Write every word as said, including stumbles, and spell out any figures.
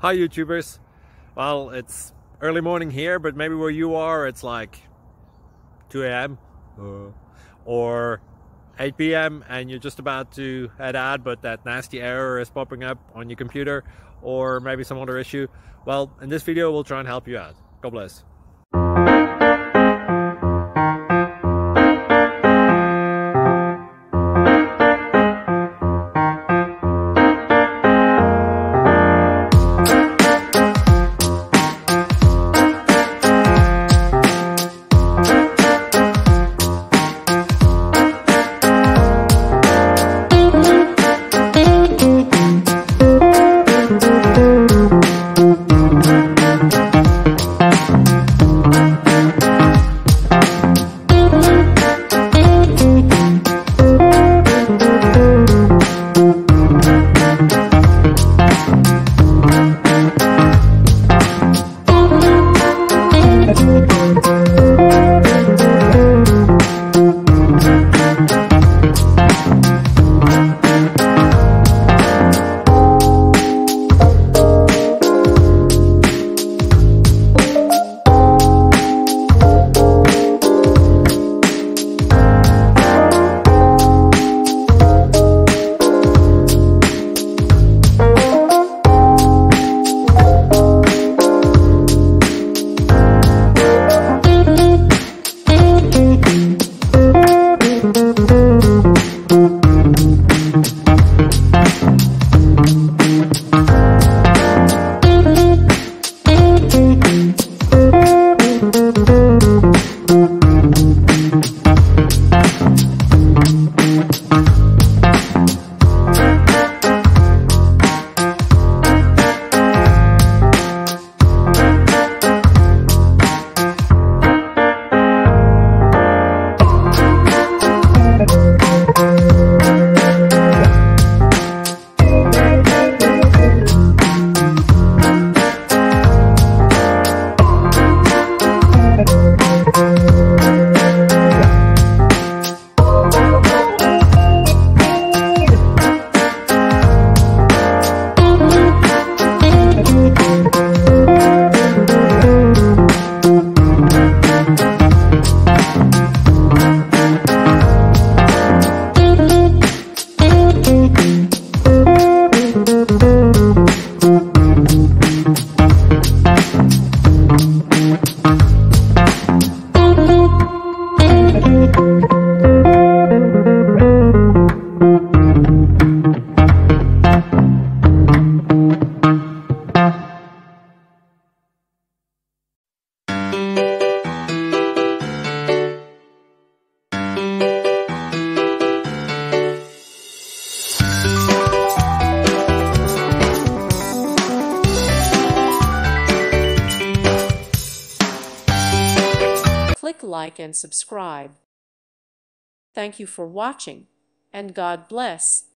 Hi YouTubers. Well, it's early morning here, but maybe where you are it's like two A M uh, or eight P M and you're just about to head out, but that nasty error is popping up on your computer, or maybe some other issue. Well, in this video we'll try and help you out. God bless. Click like and subscribe. Thank you for watching, and God bless.